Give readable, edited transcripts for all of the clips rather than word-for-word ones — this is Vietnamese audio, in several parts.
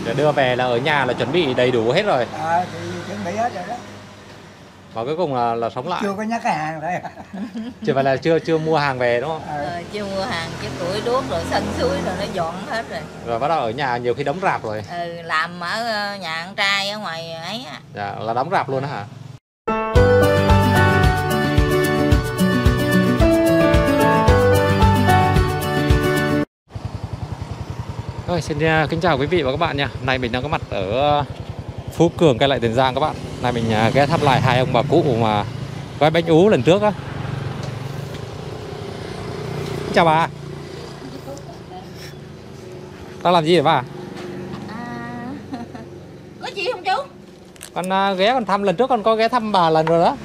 Để đưa về là ở nhà là chuẩn bị đầy đủ hết rồi. Thì chuẩn bị hết rồi đó. Và cuối cùng là sống lại. Chưa có nhắc cái hàng đấy. Chưa phải là chưa mua hàng về đúng không? Chưa mua hàng chứ củi đuốc rồi sân suối rồi nó dọn hết rồi. Rồi bắt đầu ở nhà nhiều khi đóng rạp rồi. Làm ở nhà con trai ở ngoài ấy á. Dạ, là đóng rạp luôn đó hả? Rồi, xin kính chào quý vị và các bạn nha. Hôm nay mình đang có mặt ở Phú Cường, Cai Lậy, Tiền Giang các bạn. Nay mình ghé thăm lại hai ông bà cụ mà gói bánh ú lần trước á. Chào bà. Đang làm gì vậy bà? Có gì không chú? Con ghé con thăm lần trước, con có ghé thăm bà lần rồi đó.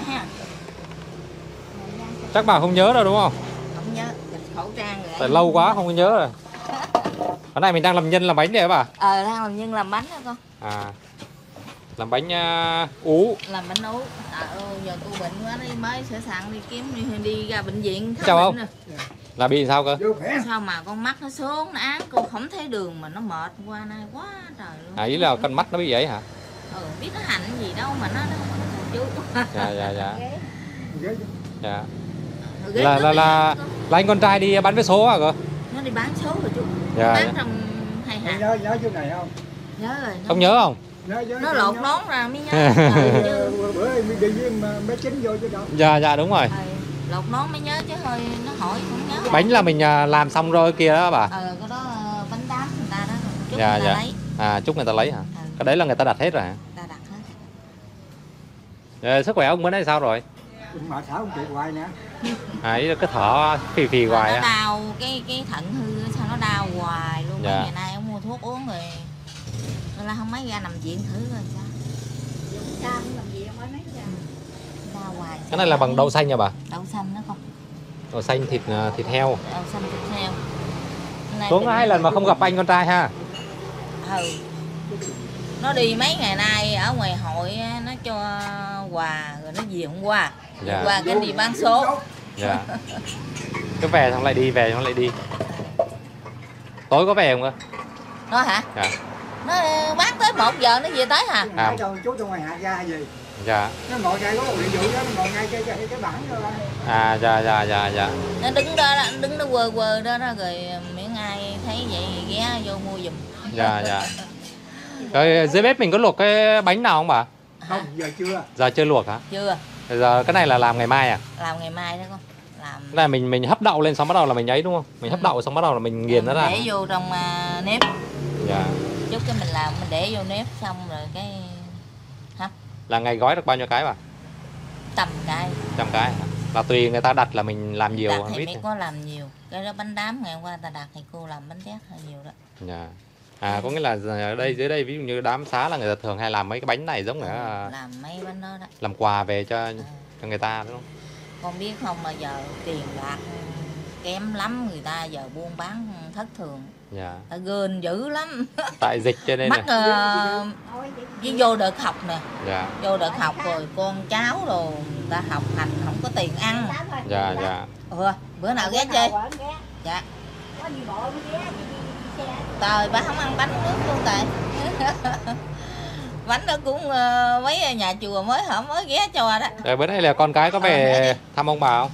Chắc bà không nhớ đâu đúng không? Không nhớ, khẩu trang rồi. Tại lâu quá không có nhớ rồi. Cái này mình đang làm nhân làm bánh đấy bà. Đang làm nhân làm bánh đó con. Làm bánh ú. Làm bánh ú. Giờ tôi bệnh quá đi mới sửa soạn đi kiếm đi ra bệnh viện khám Chào bệnh ông. rồi. Là bị sao cơ? Sao mà con mắt nó sốn nó án, con không thấy đường mà nó mệt qua nay quá trời luôn. Ý là con mắt nó bị vậy hả? Biết nó hành gì đâu mà nó chú. Dạ. Dạ. Là anh con trai đi bán vé số à cơ? Nó đi bán số rồi chú. Dạ, bán trong hai hàng. Nhớ chỗ này không? Nhớ rồi. Không nhớ không? Nó lột nón ra mới nhớ. Bữa đi với bé Chính vô chứ đâu. Dạ đúng rồi. Lột nón mới nhớ chứ hơi nó hỏi không nhớ. Bánh là mình làm xong rồi kia đó bà. Cái đó bánh đám người ta đó. Chúc Dạ. người ta lấy. Chúc người ta lấy hả? Cái đấy là người ta đặt hết rồi hả? Ta đặt hết. Sức khỏe ông bữa nay sao rồi? Mà thở không chịu hoài nè. Ý là cái thở phì hoài nó á. đau cái thận hư sao nó đau hoài luôn. Dạ. Ngày nay ông mua thuốc uống rồi nên là không mấy ra nằm viện thử rồi sao. Cha cũng nằm viện mới mấy ra. Đau hoài. Cái này là bằng đậu xanh nha bà? Đậu xanh đó con. Đậu xanh thịt heo. Đậu xanh thịt heo. Xuống 2 lần mà không gặp anh con trai ha. Nó đi mấy ngày nay ở ngoài hội nó cho quà rồi nó về hôm qua. Dạ. Qua cái đi bán số. Dạ. Cái về xong lại đi. Tối có về không cơ? Nó hả? Dạ. Nó bán tới 1 giờ nó về tới hả? Chú trong ngoài hạ ra gì? Dạ. Nó ngồi ngay có một địa vụ đó, nó ngồi ngay cái bảng đó. Dạ. Nó đứng nó quơ đó rồi miễn ai thấy vậy ghé vô mua giùm. Dạ. Rồi dưới bếp mình có luộc cái bánh nào không bà? Không, giờ chưa. Giờ chưa luộc hả? Chưa. Giờ cái này là làm ngày mai à? Làm ngày mai đó con. Làm. Cái này mình hấp đậu lên xong bắt đầu là mình ấy đúng không? Mình hấp đậu xong bắt đầu là mình nghiền nó ra. Để vô trong nếp. Dạ. Chút cái mình làm mình để vô nếp xong rồi cái hấp. Là ngày gói được bao nhiêu cái bà? 100 cái. 100 cái hả? Là tùy người ta đặt là mình làm nhiều đặt thì ít. mấy có làm nhiều. Cái đó bánh đám ngày hôm qua ta đặt thì cô làm bánh tét hơi nhiều đó. Dạ. Có nghĩa là ở đây dưới đây ví dụ như đám xá là người ta thường hay làm mấy cái bánh này giống làm mấy bánh đó đó. Làm quà về cho người ta đúng không? Con biết không mà giờ tiền bạc kém lắm, người ta giờ buôn bán thất thường. Dạ. Ta gơn dữ lắm. Tại dịch cho nên mắc với vô đợt học nè. Dạ. Vô đợt học rồi con cháu rồi người ta học hành không có tiền ăn. Dạ. Bữa nào ghé chơi. Dạ. Trời bà không ăn bánh nước luôn tại. Bánh đó cũng mấy nhà chùa mới ghé cho đó. Rồi bữa nay là con cái có về thăm ông bà không?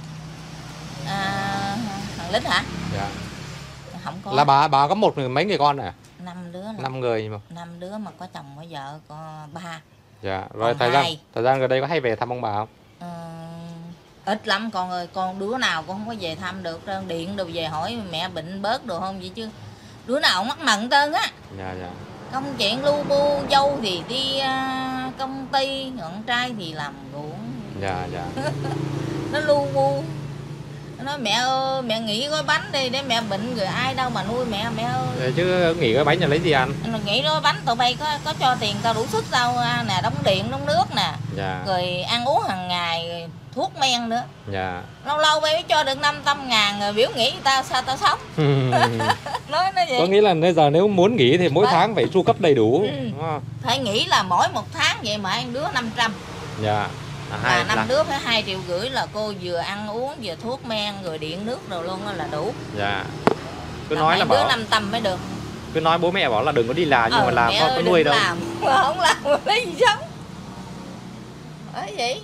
Thằng Lít hả? Dạ. Không có. Là bà có mấy người con à? 5 đứa. 5 người mà. 5 đứa mà có chồng có vợ có 3. Dạ. Rồi còn thời gian gần đây có hay về thăm ông bà không? Ít lắm con ơi, con đứa nào con không có về thăm được, điện đồ về hỏi mẹ bệnh bớt đồ không vậy chứ. Đứa nào cũng mắc mận trơn á. Dạ. Công chuyện lu bu, dâu thì đi công ty, con trai thì làm ruộng. Dạ. Nó lu bu. Nó nói mẹ ơi, mẹ nghỉ gói bánh đi để mẹ bệnh rồi ai đâu mà nuôi mẹ ơi. Chứ nghỉ gói bánh là lấy gì ăn? Nghỉ gói bánh tụi bay có cho tiền tao đủ sức đâu nè, đóng điện, đóng nước nè. Dạ. Rồi ăn uống hàng ngày, rồi thuốc men nữa. Dạ. Lâu bay mới cho được 500 ngàn rồi biểu nghĩ tao sao tao sống. Nói nó vậy. Có nghĩa là bây giờ nếu muốn nghỉ thì mỗi tháng phải chu cấp đầy đủ. Đúng không? Phải nghĩ là mỗi 1 tháng vậy mà ăn đứa 500. Dạ. Là 5 đứa phải 2,5 triệu là cô vừa ăn uống vừa thuốc men rồi điện nước rồi luôn là đủ. Dạ. Cứ là nói là đứa bảo 500 mới được. Cứ nói bố mẹ bảo là đừng có đi làm, nhưng mà làm mẹ có ơi, nuôi đừng đâu. làm. Mà không làm mà lấy gì sống. Bởi vậy.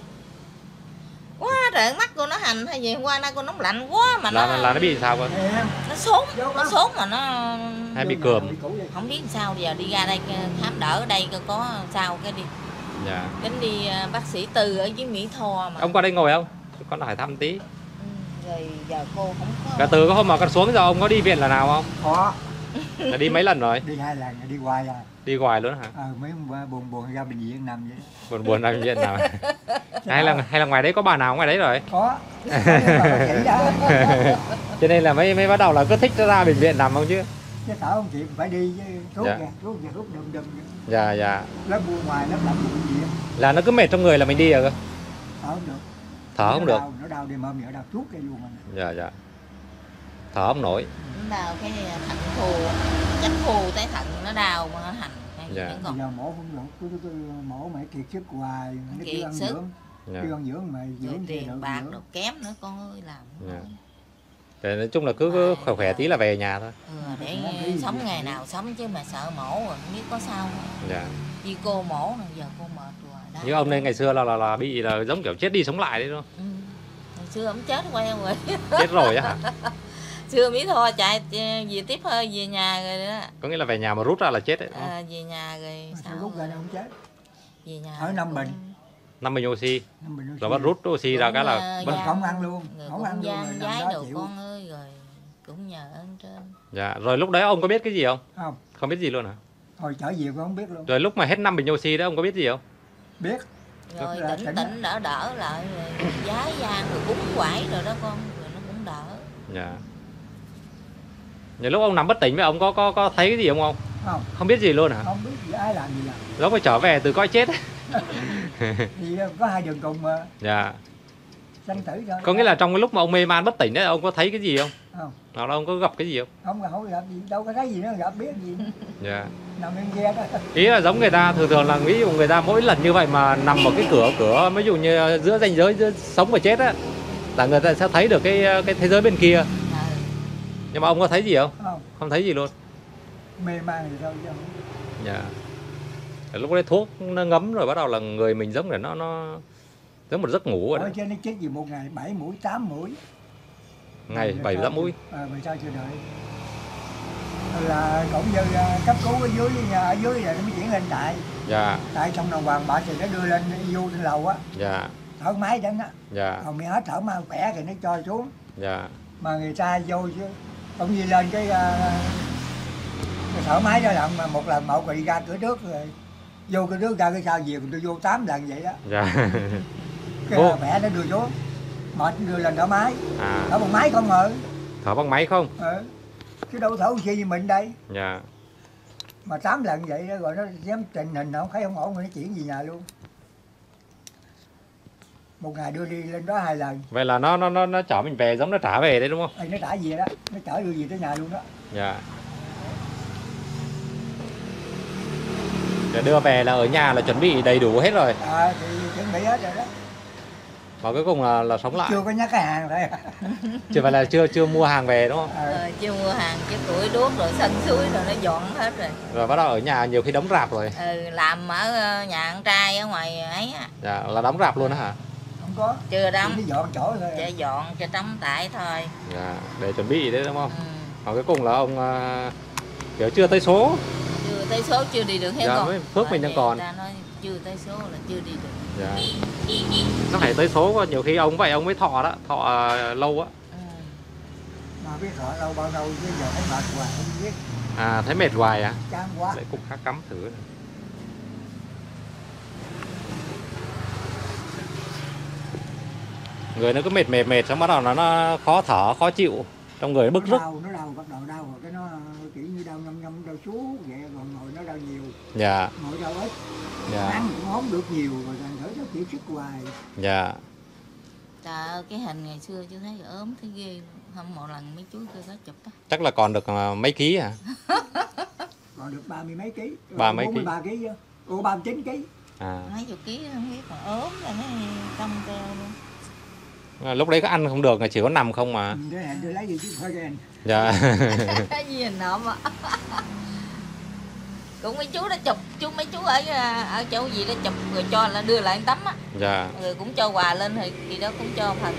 Quá trời mắt cô nó hành hay gì, hôm qua nay cô nóng lạnh quá mà Là nó bị sao cơ? Em nó sốt mà nó Hay bị cườm? không biết sao, giờ đi ra đây khám đỡ ở đây có sao cái đi. Dạ. Đến đi bác sĩ Tư ở dưới Mỹ Tho mà. Ông qua đây ngồi không? Con hỏi thăm tí. Rồi giờ cô không có. Cả từ cái hôm mà con xuống giờ ông có đi viện là nào không? Có. Là đi mấy lần rồi? Đi 2 lần, đi hoài à. Đi hoài luôn hả? Mấy hôm qua buồn ra bệnh viện nằm vậy. Buồn ra bệnh viện nào? hay là ngoài đấy có bà nào ngoài đấy rồi? Có. Chỉ đó. Cho nên là mới bắt đầu là cứ thích ra bệnh viện nằm không chứ? Chứ sợ không chịu phải đi chứ thuốc Dạ. kìa, thuốc đùm. Dạ dạ. Lớp bua ngoài lớp lạnh bệnh viện. Là nó cứ mệt trong người là mình đi rồi cơ? Thở không được. Thở không được. Nó đau đi mơm nhỡ đau chuốt cái luôn anh. Dạ dạ. Thở không nổi. Nó đau cái thận phù, chánh phù tới thận nó đau mà nó hành. Dạ. Bây giờ mổ không được, cứ mổ mày kiệt sức hoài, nó Kiệt kêu ăn sức. dưỡng, Dạ. kêu ăn dưỡng mày Rồi dưỡng thì được tiền bạc dưỡng. được kém nữa con ơi, làm. Dạ. Để nói chung là cứ khỏe khỏe tí là về nhà thôi. Để sống ngày nào sống chứ mà sợ mổ rồi không biết có sao không. Dạ. Vì cô mổ rồi giờ cô mệt rồi. Đau. Như ông này ngày xưa là bị là giống kiểu chết đi sống lại đấy đúng không? Hồi xưa ông chết quay không rồi. Chết rồi á hả? Xưa Mỹ Tho chạy về tiếp hơi về nhà rồi đó. Có nghĩa là về nhà mà rút ra là chết đấy đúng không? Về nhà rồi sao? Lúc ra nó không chết. Về nhà. Ở Nam Bình. 5 bình oxy. Rồi Rồi bắt rút oxy ra cái là Mình không ăn luôn, Người không cũng ăn luôn gian rồi, giái nằm đó đồ chịu. con ơi, rồi cũng nhờ ơn trên. Dạ. Rồi lúc đấy ông có biết cái gì không? Không, Không biết gì luôn hả? thôi trở về cũng không biết luôn. Rồi lúc mà hết 5 bình oxy đó ông có biết gì không? Biết. Rồi Là tỉnh tỉnh tỉnh đỡ đỡ lại rồi giái gian rồi bún quẩy rồi đó con, rồi nó cũng đỡ. Dạ. Nhiều lúc ông nằm bất tỉnh với ông có thấy cái gì không? Không, Không biết gì luôn hả? không biết gì ai làm gì làm. Giống phải trở về từ cõi chết ấy. Thì có hai đường cùng mà Dạ. sanh tử thôi. Có nghĩa là trong cái lúc mà ông mê man bất tỉnh đấy ông có thấy cái gì không? Không, Hoặc là ông có gặp cái gì không? không gặp gì, đâu có thấy gì nữa, gặp biết gì. Dạ. Nằm bên kia đó. Ý là giống người ta thường là ví dụ người ta mỗi lần như vậy mà nằm ở cái cửa ví dụ như giữa ranh giới giữa sống và chết á, là người ta sẽ thấy được cái thế giới bên kia. Nhưng mà ông có thấy gì không? Không, Không thấy gì luôn. mê man thì thôi chứ không. Dạ. Lúc đấy thuốc nó ngấm rồi bắt đầu là người mình giống để nó giống một giấc ngủ rồi Ở đấy. trên nó chết gì một ngày 7 mũi, 8 mũi. Ngày 7-8 mũi. Mà sao chưa đợi. Là cũng như cấp cứu ở dưới rồi nó mới chuyển lên tại. Dạ. Tại trong đồng hoàng bà thì nó đưa lên vô trên lầu á. Dạ. Thở máy đến á. Dạ. Còn mày hết thở mà khỏe thì nó cho xuống. Dạ. Mà người ta vô chứ cũng như lên cái thở máy đó lần mà một lần một rồi đi ra cửa trước rồi vô cửa trước ra cái sau về tôi vô 8 lần vậy đó. Dạ. Cái mẹ nó đưa xuống mệt đưa lên thở máy. À. Thở bằng máy không ngờ. Thở bằng máy không? Chứ đâu thở oxy như mình đây. Dạ. Mà 8 lần vậy đó rồi nó dám tình hình nó thấy không ổn rồi nó chuyển về nhà luôn. Một ngày đưa đi lên đó 2 lần. Vậy là nó chở mình về giống nó trả về đấy đúng không? Nó trả về đó, nó chở đưa về tới nhà luôn đó. Dạ. Để đưa về là ở nhà là chuẩn bị đầy đủ hết rồi. Thì chuẩn bị hết rồi đó. Và cuối cùng là sống lại. Chưa có nhắc cái hàng thôi. Chưa phải là chưa mua hàng về đúng không? Chưa mua hàng chứ củi đuốc rồi sân suối rồi nó dọn hết rồi. Rồi bắt đầu ở nhà nhiều khi đóng rạp rồi. Làm ở nhà con trai ở ngoài ấy á. Dạ, là đóng rạp luôn á hả? Không có. Chưa đóng. Chỉ dọn chỗ thôi. Chỉ dọn cho trống tại thôi. Dạ, để chuẩn bị đấy đúng không? Và cuối cùng là ông kiểu chưa tới số. Chưa tới số chưa đi được hết dạ, con. Phước mình đang còn. Ta nói chưa tới số là chưa đi được. Dạ. Nó phải tới số, nhiều khi ông vậy ông mới thọ đó, thọ lâu á. Mà biết thọ lâu bao lâu chứ giờ thấy mệt hoài không biết. À, thấy mệt hoài à? Chán quá. Để cục khác cắm thử này. Người nó cứ mệt xong bắt đầu nó khó thở, khó chịu, trong người bức rứt. Nó đau, bắt đầu đau rồi cái nó kiểu như đau nhâm đau xuống vậy, còn ngồi nó đau nhiều. Dạ. Ngồi đau ít. Dạ. Ăn cũng không được nhiều rồi thành thử nó chịu sức hoài. Dạ. Trời ơi, cái hình ngày xưa chưa thấy ốm thấy ghê luôn. Không một lần mấy chú kêu có chụp á. Chắc là còn được mấy ký hả? Còn được 30 mấy ký. 30 mấy ký. 43 ký chứ. 39 ký. À. Mấy chục ký không biết mà ốm là nó cong keo luôn. Lúc đấy có ăn không được, chỉ có nằm không mà. Để hẹn tôi lấy gì chứ thôi kìa. Dạ. Cái gì hình nộm á. Cũng mấy chú đó chụp, mấy chú ở chỗ gì đó chụp rồi cho là đưa lại tấm á. Dạ. Rồi cũng cho quà lên thì gì đó cũng cho phần.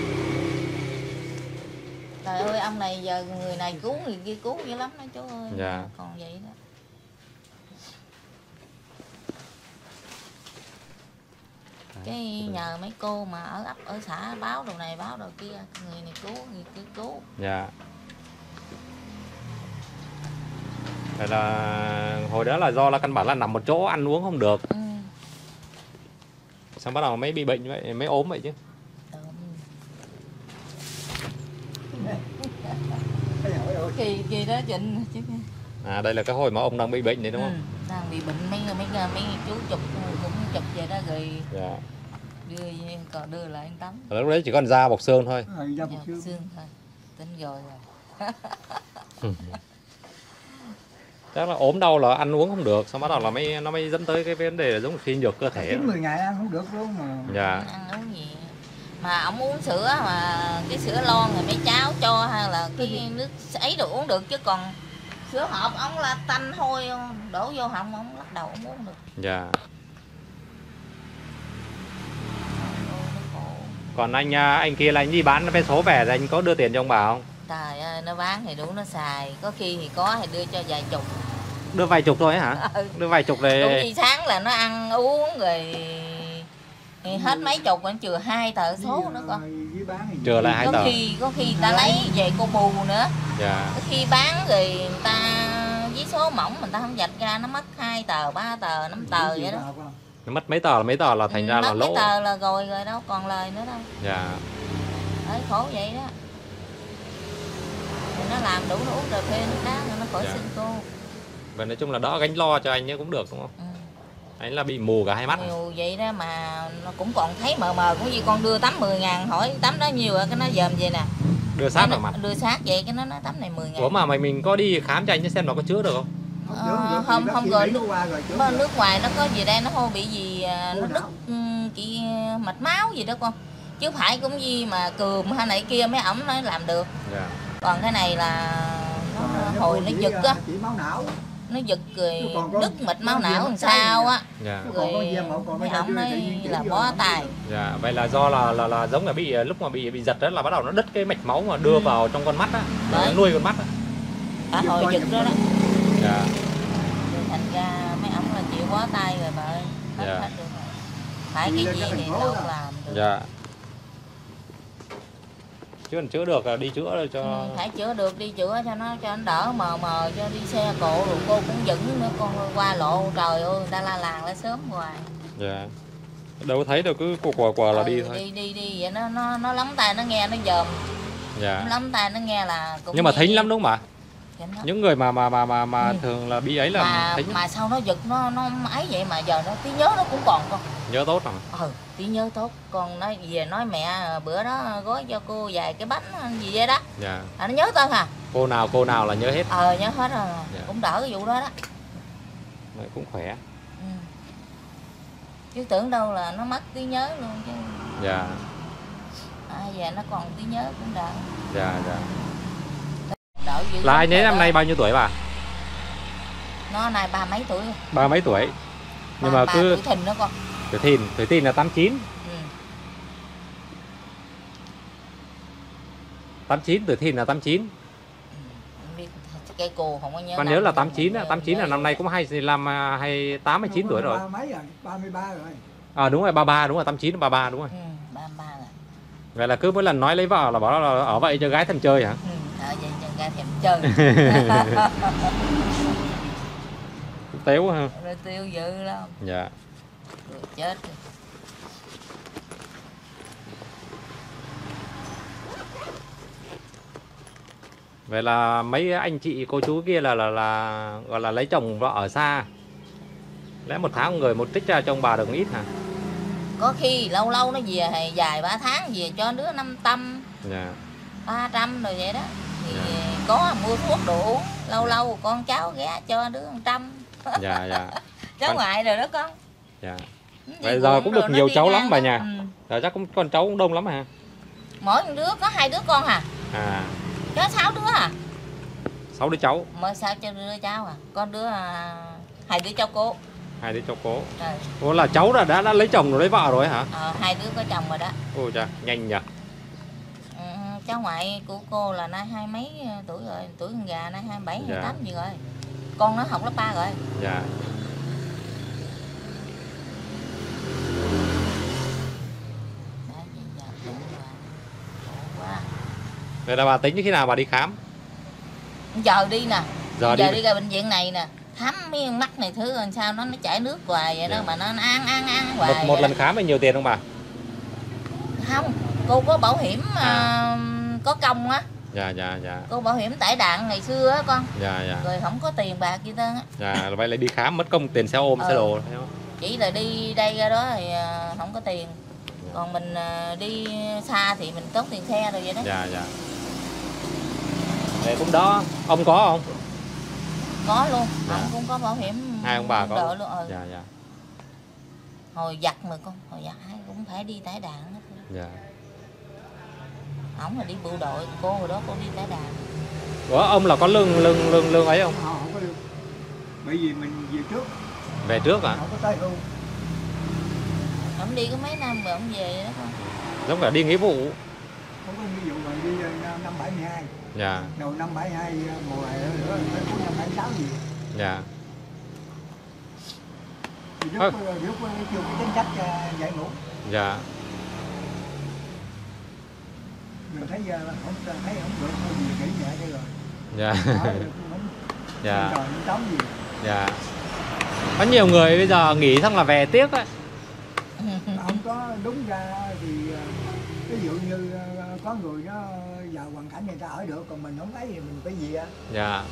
Trời ơi ông này giờ người này cứu người kia cứu dữ lắm đó chú ơi. Dạ. Còn vậy đó. Cái nhờ mấy cô mà ở ấp ở xã báo đồ này báo đồ kia, người này cứu người kia cứu. Dạ. Vậy là hồi đó là do là căn bản là nằm một chỗ ăn uống không được. Ừ. Xong bắt đầu mới bị bệnh vậy, mới ốm vậy chứ. Kỳ đó Trịnh chứ. À đây là cái hồi mà ông đang bị bệnh đấy đúng không? Đang bị bệnh mấy chú chụp cũng chụp về đó rồi. Dạ. Đưa lại anh Tắm. Lúc đấy chỉ còn da bọc xương thôi. Da bọc xương thôi. Tính rồi. Chắc là ốm đau là ăn uống không được, xong bắt đầu là nó mới dẫn tới cái vấn đề là giống suy nhược cơ thể. 90 ngày ăn không được luôn mà. Dạ. Ăn uống gì. Mà ông uống sữa mà cái sữa lon rồi mấy cháu cho hay là cái nước ấy đồ uống được chứ còn sữa hộp ông là tanh thôi đổ vô họng ông lắc đầu ông uống được. Dạ. Còn anh kia là anh đi bán vé số về thì anh có đưa tiền cho ông bà không? Trời ơi, nó bán thì đủ nó xài, có khi thì có thì đưa cho vài chục. Đưa vài chục thôi hả? Đưa vài chục thì... Cũng như sáng là nó ăn uống rồi hết mấy chục anh chừa 2 tờ số nữa con. Chừa lại 2 tờ. Có khi ta lấy về cô bù nữa. Dạ. Có khi bán rồi người ta với số mỏng mình ta không vạch ra nó mất 2 tờ, 3 tờ, 5 tờ vậy đó. Nó mất mấy tờ là thành ra là lỗ. Mấy tờ là rồi đâu còn lời nữa đâu. Dạ. Đấy, khổ vậy đó. Thì nó làm đủ nó uống cà phê nước đá rồi nó khỏi sinh cô. Và nói chung là đỡ gánh lo cho anh ấy cũng được đúng không? Anh là bị mù cả hai mắt. Nhiều vậy đó mà nó cũng còn thấy mờ mờ cũng như con đưa tấm 10.000 hỏi tấm đó nhiều rồi cái nó dòm vậy nè. Đưa sát vào mặt. Đưa sát vậy cái nó nói tấm này 10.000. Ủa mà mình có đi khám cho anh xem nó có chữa được không? Không rồi nước ngoài nó có gì đây nó hô bị gì nó đứt chị mạch máu gì đó con. Chứ phải cũng gì mà cườm hay này kia mấy ổng nói làm được. Dạ. Còn cái này là nó hồi nó giật á. Nó giật rồi đứt mạch máu não làm sao á. Dạ. Rồi mấy ổng nói là bó tay. Dạ, vậy là do là giống là bị lúc mà bị giật đó là bắt đầu nó đứt cái mạch máu mà đưa vào trong con mắt á, nó nuôi con mắt á. Hồi giật đó đó. Dạ. Rồi thành ra mấy ổng là chịu bó tay rồi bà ơi. Hết được. Phải cái gì thì đâu làm được. Dạ. Chứ còn chữa được là đi chữa rồi cho phải chữa được đi chữa cho nó đỡ mờ cho đi xe cộ rồi cô cũng dẫn nữa con qua lộ trời ơi người ta la làng la sớm hoài. Dạ. Đâu có thấy đâu cứ quờ là đi thôi. Đi vậy nó lắm tay nó nghe nó dòm. Dạ. Lắm tay nó nghe là cũng nhưng mà thính lắm đúng không ạ? Những người mà thường là bị ấy là thính. Mà sao nó giật nó ấy vậy mà giờ nó trí nhớ nó cũng còn con. Nhớ tốt rồi. Trí nhớ tốt con nói về nói mẹ bữa đó gói cho cô vài cái bánh gì vậy đó. Dạ. Nó nhớ tên hả? Cô nào là nhớ hết. Nhớ hết rồi. Dạ. Cũng đỡ cái vụ đó đó. Đấy, cũng khỏe. Chứ tưởng đâu là nó mất trí nhớ luôn chứ. Dạ. Giờ nó còn trí nhớ cũng đỡ. Dạ. Là anh ấy năm nay bao nhiêu tuổi bà? Nó này 30 mấy tuổi. 30 mấy tuổi. Nhưng mà cứ tuổi thìn đó con. Tuổi thìn là 89. 89 tuổi thìn là 89. Cái cô không có nhớ. Con nhớ là 89 á, 89 là năm nay cũng 89 tuổi rồi. 33 rồi. Đúng rồi 33, đúng rồi 89 33 đúng rồi. 33 rồi. Vậy là cứ mỗi lần nói lấy vợ là bảo là ở vậy cho gái thèm chơi hả? Ở vậy cho gái thèm chơi. Téo ha. Rồi tiêu dữ lắm. Dạ. Rồi chết. Vậy là mấy anh chị cô chú kia là gọi là lấy chồng vợ ở xa. Lẽ một tháng người một trích ra cho ông bà được ít hả? Có khi lâu lâu nó về hay vài 3 tháng về cho đứa 500. Dạ. 300 rồi vậy đó. Thì có mua thuốc đồ uống, lâu con cháu ghé cho đứa 100. Dạ. Cháu ngoại rồi đó con. Dạ. Vậy giờ cũng được nhiều cháu lắm bà nhà. Giờ chắc cũng con cháu cũng đông lắm hả? Mỗi đứa có 2 đứa con hả? Cháu 6 đứa hả? 6 đứa cháu. Mới sao cho đứa cháu à? Con đứa Hai đứa cháu cố. Hai đứa cháu cố. Rồi. Ủa là cháu đã lấy chồng rồi lấy vợ rồi hả? Hai đứa có chồng rồi đó. Ôi chà, nhanh nhỉ. Cháu ngoại của cô là nay 20 mấy tuổi rồi, tuổi con gà nay 27, 28 gì rồi. Con nó học lớp 3 rồi. Dạ. Vậy là bà tính khi nào bà đi khám? Giờ đi nè. Giờ đi ra bệnh viện này nè, khám mấy mắt này thứ làm sao nó chảy nước hoài vậy đó mà nó ăn hoài. Một lần khám là nhiều tiền không bà? Không, cô có bảo hiểm có công á. Dạ. Cô bảo hiểm tải đạn ngày xưa á con. Dạ. Rồi không có tiền bạc gì hết á. Dạ, vậy lại đi khám mất công tiền xe ôm, xe đồ thấy không? Chỉ là đi đây ra đó thì không có tiền. Còn mình đi xa thì mình tốn tiền xe rồi vậy đó. Dạ. Vậy cũng đó, ông có không? Có luôn, Dạ. ông cũng có bảo hiểm. Hai ông bà có luôn. Dạ. Hồi giặt mà con, hồi giặt ai cũng phải đi tải đạn hết. Dạ. Ổng là đi bộ đội, cô hồi đó cô đi tải đạn. Ủa ông là có lương ấy không? Không có lương. Bởi vì mình về trước. Về trước à? Không có tới hưu. Ổng đi có mấy năm rồi ổng về đó con. Giống cả đi nghĩa vụ. Không có ví dụ mà đi năm 72. Dạ. Đầu năm 72 mùa hè nữa tới cuối năm 76 gì. Dạ. Thì lúc chưa cái chính sách giải ngũ. Dạ. Mình thấy không được thôi gì nghỉ nhẹ đây rồi. Dạ. Dạ. Rồi tóm gì. Dạ. Có nhiều người bây giờ nghỉ xong là về tiếc ấy. Không có đúng ra thì ví dụ như có người nó vào hoàn cảnh người ta ở được, còn mình không thấy thì mình phải gì á. Dạ.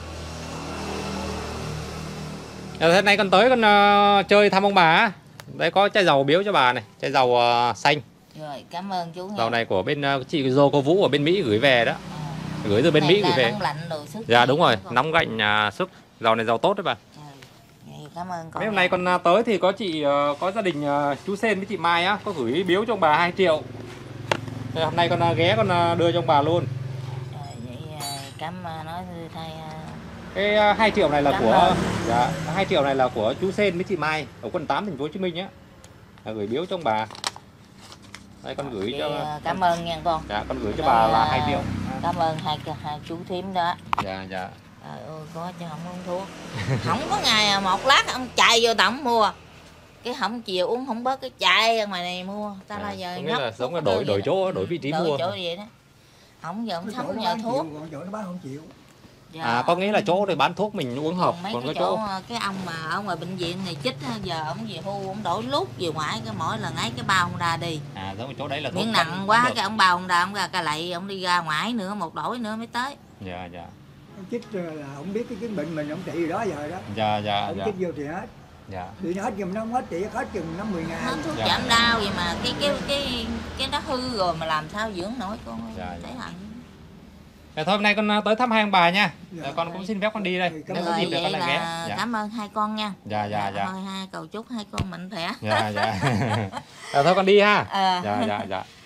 Thế nay con tới con chơi thăm ông bà á. Đây có chai dầu biếu cho bà này, chai dầu xanh. Rồi, cảm ơn chú. Dầu này của bên chị Dô Cô Vũ ở bên Mỹ gửi về đó. Gửi từ bên Mỹ gửi về. Nóng lạnh đồ sức. Dạ đúng rồi, nóng gạnh sức. Dầu này dầu tốt đấy bà. Cảm ơn con. Mấy hôm nay con tới thì có chị có gia đình chú Sên với chị Mai á, có gửi biếu cho ông bà 2 triệu. Thế hôm nay con ghé con đưa cho ông bà luôn. Vậy cảm nói thay. Cái 2 triệu này là của dạ, 2 triệu này là của chú Sên với chị Mai ở quận 8 thành phố Hồ Chí Minh nhé. Gửi biếu cho ông bà. Đây con gửi cho. Cảm ơn nha con. Dạ con gửi cho bà là 2 triệu. Cảm ơn hai chú thím đó. Dạ. Trời ơi, có chứ không uống thuốc. Không có ngày một lát ông chạy vô tổng mua. Cái không chiều uống không bớt cái chạy ra ngoài này mua. Ta là giờ nghĩa là giống là đổi chỗ, đổi vị trí mua. Đổi chỗ vậy đó. Không giờ ông sống nhờ thuốc. Còn chỗ nó bán không chịu. Dạ. Có nghĩa là chỗ để bán thuốc mình uống hợp, mấy còn cái chỗ cái ông mà ở ngoài bệnh viện này chích giờ ông về hưu ông đổi lúc về ngoại cái mỗi lần ấy cái bao ông ra đi. Giống chỗ đấy là miếng nặng quá cái ông bao ông ra ông ra cái lạy ông đi ra ngoài nữa một đổi nữa mới tới. Dạ. Chích là ông biết cái bệnh mình ông trị đó giờ đó. Dạ. Ông chích vô thì hết. Dạ. Thì nó hết chừng nó không hết trị hết chừng 50 ngày. Nó thuốc giảm đau vậy mà cái nó hư rồi mà làm sao dưỡng nổi con ơi. Dạ. Thấy hẳn. Thôi hôm nay con tới thăm hai ông bà nha. Con cũng xin phép con đi đây. Nếu có dịp được con lại ghé. Dạ. Cảm ơn hai con nha. Dạ. Thôi hai cầu chúc hai con mạnh khỏe. Dạ. Thôi con đi ha. Dạ.